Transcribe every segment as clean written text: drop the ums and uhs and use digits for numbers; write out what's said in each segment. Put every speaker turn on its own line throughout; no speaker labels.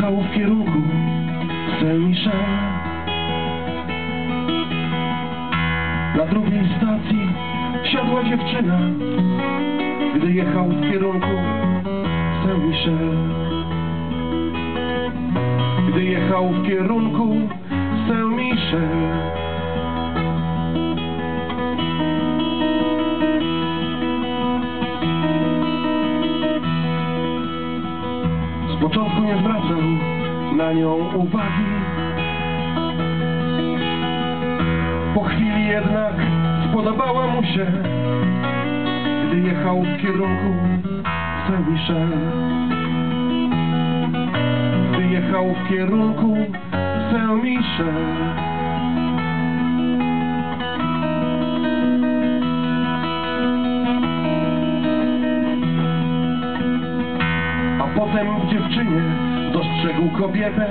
jechał w kierunku Saint-Michel. Na drugiej stacji siadła dziewczyna, gdy jechał w kierunku Saint-Michel. Gdy jechał w kierunku Saint-Michel. Z początku nie zwracał na nią uwagi. Po chwili jednak spodobała mu się, gdy jechał w kierunku Saint-Michel. Gdy jechał w kierunku Saint-Michel. A potem w dziewczynie dostrzegł kobietę.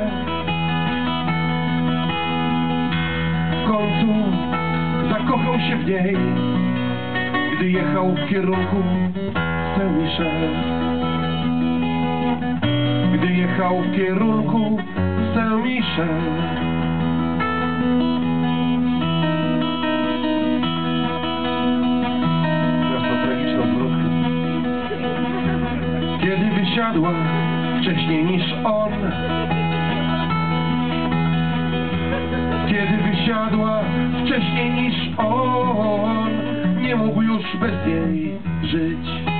W końcu zakochał się w niej, gdy jechał w kierunku Saint-Michel. Gdy jechał w kierunku Saint-Michel. Teraz to tragiczna zwrotka. Kiedy wysiadła wcześniej niż on, kiedy wysiadła wcześniej niż on, nie mógł już bez niej żyć.